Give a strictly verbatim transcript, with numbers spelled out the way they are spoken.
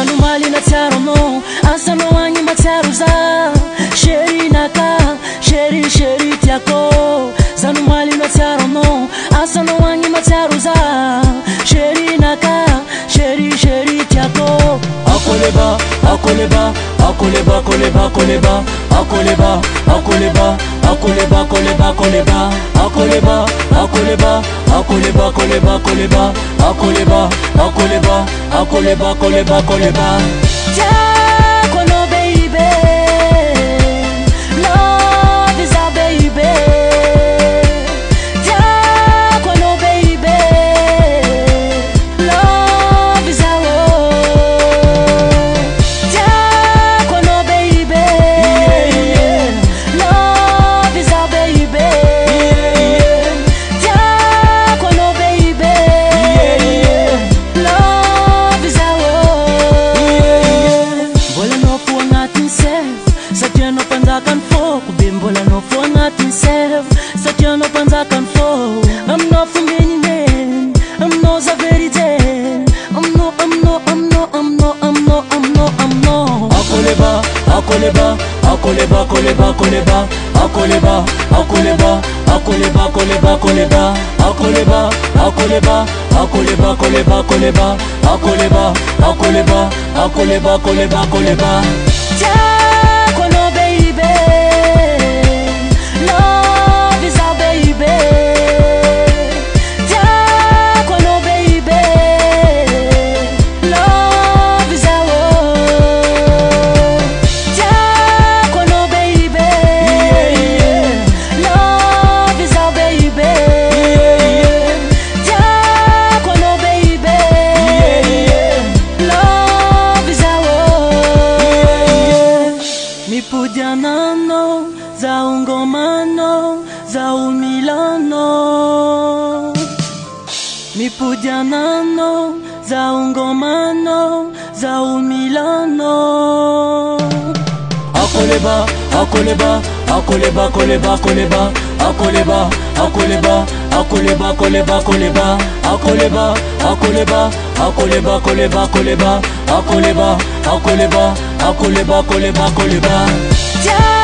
Zanumali na tarono asano wangi mataruza sheri naka sheri sheri tiako Zanumali na tarono asano wangi mataruza sheri naka sheri sheri tiako Akoleba akoleba akoleba koleba koleba akoleba akoleba akoleba koleba koleba akoleba akoleba akoleba koleba koleba akoleba akoleba akoleba koleba koleba Jack no baby love is our baby Jack no baby love is our Jack no baby yeah, yeah. Love is our baby yeah, yeah. Jack no baby yeah, yeah. Love is our Bola no for nothing self Satya no panzakan fo Kubimbola no for nothing self Satya no panzakan fo I'm not from any man I'm no za verite I'm no, I'm no, I'm no, I'm no, I'm no, I'm no, I'm no Akoleba, akoleba, akoleba, koleba, koleba Akoleba, akoleba, akoleba, koleba, koleba Akoleba, akoleba, akoleba, koleba, koleba Akoleba, akoleba, akoleba, koleba, koleba Jack no baby Love is our baby Jack no baby Love is our Jack no baby yeah, yeah. Love is our baby yeah, yeah. Jack no baby yeah, yeah. Love is our yeah, yeah. Mipudianano za ungomano za umilano Mipudianano za ungomano za umilano Akoleba, akoleba, akoleba, koleba, koleba Akoleba, akoleba, akoleba, koleba, koleba Akoleba, akoleba, akoleba, koleba, koleba Akoleba, akoleba, akoleba, koleba, koleba